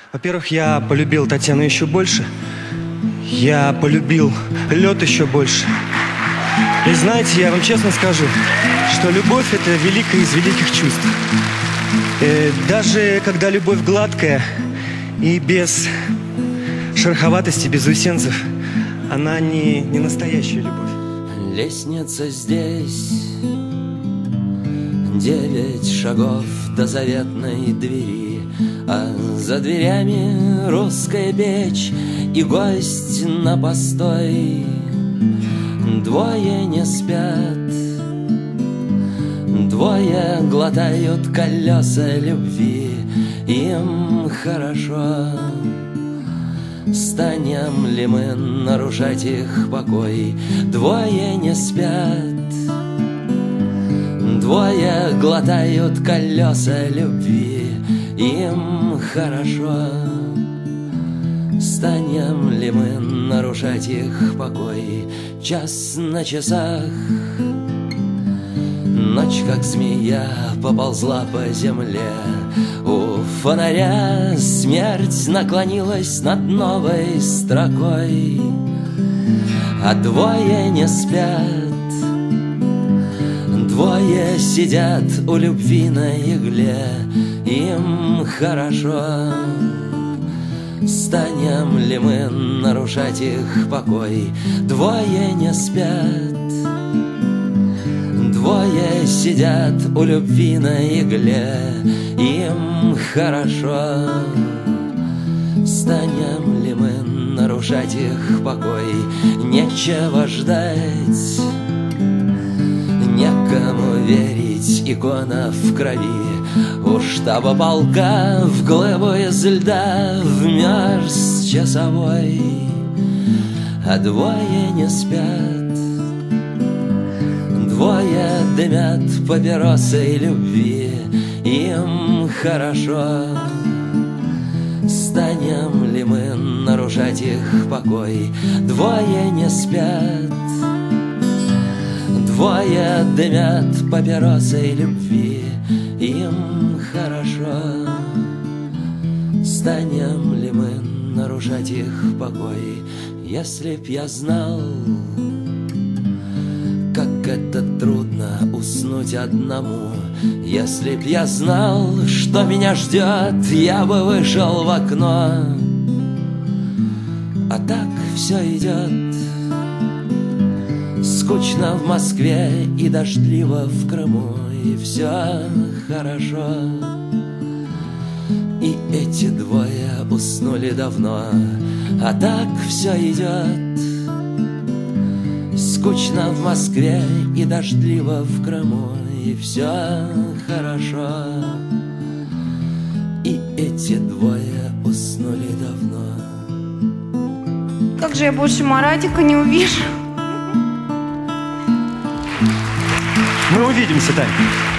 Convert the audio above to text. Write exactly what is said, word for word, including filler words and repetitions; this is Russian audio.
Во-первых, я полюбил Татьяну еще больше. Я полюбил лед еще больше. И знаете, я вам честно скажу, что любовь – это великое из великих чувств. И даже когда любовь гладкая и без шероховатости, без усенцев, она не, не настоящая любовь. Лестница здесь, девять шагов до заветной двери, а за дверями русская печь и гость на постой. Двое не спят, двое глотают колеса любви, им хорошо. Станем ли мы нарушать их покой? Двое не спят, двое глотают колеса любви, им хорошо. Станем ли мы нарушать их покой? Час на часах, ночь как змея поползла по земле. У фонаря смерть наклонилась над новой строкой, а двое не спят, двое сидят у любви на игле, им хорошо. Станем ли мы нарушать их покой? Двое не спят, двое сидят у любви на игле, им хорошо. Станем ли мы нарушать их покой? Нечего ждать, некому верить, икона в крови. У штаба полка в глыбу из льда вмерз часовой, а двое не спят, двое дымят папиросы любви, им хорошо. Станем ли мы нарушать их покой? Двое не спят, двое дымят папиросы любви, им хорошо. Станем ли мы нарушать их покой? Если б я знал, как это трудно уснуть одному, если б я знал, что меня ждет, я бы вышел в окно. А так все идет, скучно в Москве и дождливо в Крыму, и все хорошо. И эти двое уснули давно, а так все идет, скучно в Москве и дождливо в Крыму, и все хорошо. И эти двое уснули давно. Как же я больше Маратика не увижу? Мы увидимся, Тань.